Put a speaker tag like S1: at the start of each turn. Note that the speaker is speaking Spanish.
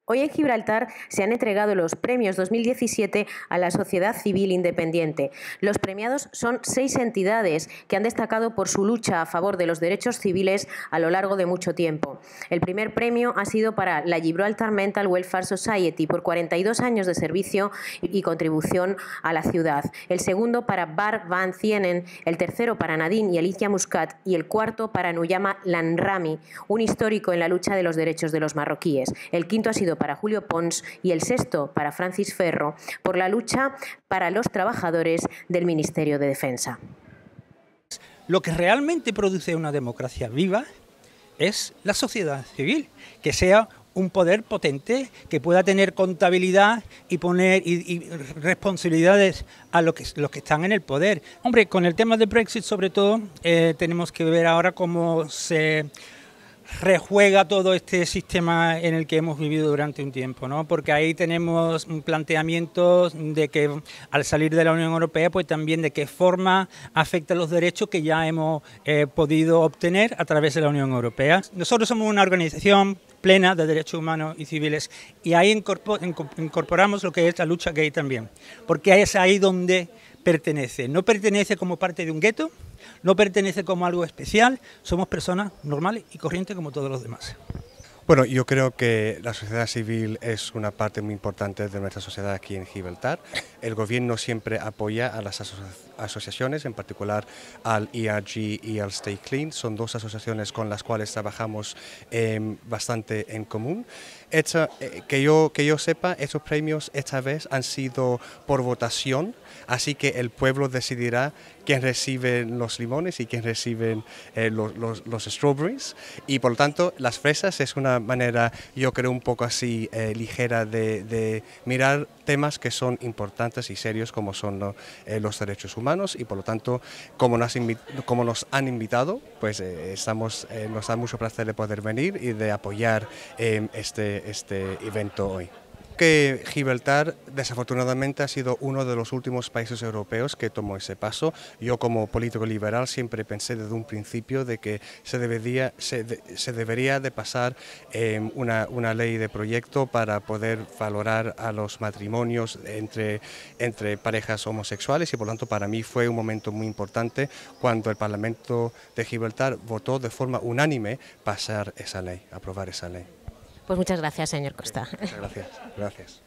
S1: Hoy en Gibraltar se han entregado los premios 2017 a la sociedad civil independiente. Los premiados son 6 entidades que han destacado por su lucha a favor de los derechos civiles a lo largo de mucho tiempo. El primer premio ha sido para la Gibraltar Mental Welfare Society por 42 años de servicio y contribución a la ciudad. El segundo para Bar Van Thienen, el tercero para Nadine y Alicia Muscat y el cuarto para Nuyama Lanrami, un histórico en la lucha de los derechos de los marroquíes. El quinto ha sido para Julio Pons y el sexto para Francis Ferro por la lucha para los trabajadores del Ministerio de Defensa.
S2: Lo que realmente produce una democracia viva es la sociedad civil, que sea un poder potente, que pueda tener contabilidad y poner responsabilidades a los que están en el poder. Hombre, con el tema de Brexit sobre todo, tenemos que ver ahora cómo se rejuega todo este sistema en el que hemos vivido durante un tiempo, ¿no? Porque ahí tenemos planteamientos de que al salir de la Unión Europea, pues también de qué forma afecta los derechos que ya hemos podido obtener a través de la Unión Europea. Nosotros somos una organización plena de derechos humanos y civiles y ahí incorporamos lo que es la lucha gay también, porque es ahí donde pertenece. No pertenece como parte de un gueto, no pertenece como algo especial, somos personas normales y corrientes como todos los demás.
S3: Bueno, yo creo que la sociedad civil es una parte muy importante de nuestra sociedad aquí en Gibraltar. El gobierno siempre apoya a las asociaciones, en particular al ERG y al Stay Clean. Son dos asociaciones con las cuales trabajamos bastante en común. Que yo sepa, esos premios esta vez han sido por votación, así que el pueblo decidirá quién recibe los limones y quién recibe los strawberries, y por lo tanto las fresas es una manera, yo creo, un poco así ligera de mirar temas que son importantes y serios como son los derechos humanos, y por lo tanto como nos han invitado, pues nos da mucho placer de poder venir y de apoyar este evento hoy. Que Gibraltar desafortunadamente ha sido uno de los últimos países europeos que tomó ese paso. Yo como político liberal siempre pensé desde un principio de que se debería de pasar una ley de proyecto para poder valorar a los matrimonios entre parejas homosexuales, y por lo tanto para mí fue un momento muy importante cuando el Parlamento de Gibraltar votó de forma unánime aprobar esa ley.
S1: Pues muchas gracias, señor Costa.
S3: Muchas gracias. Gracias.